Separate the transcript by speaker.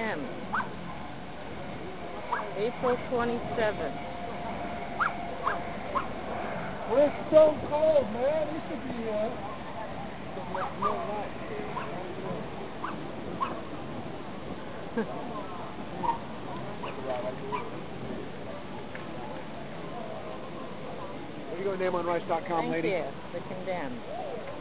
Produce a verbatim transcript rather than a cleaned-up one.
Speaker 1: condemned. April twenty-seventh.
Speaker 2: Well, it's so cold, man. It should be, uh, no light. What are you going to name on rice dot com,
Speaker 1: Thank
Speaker 2: lady?
Speaker 1: you. The condemned.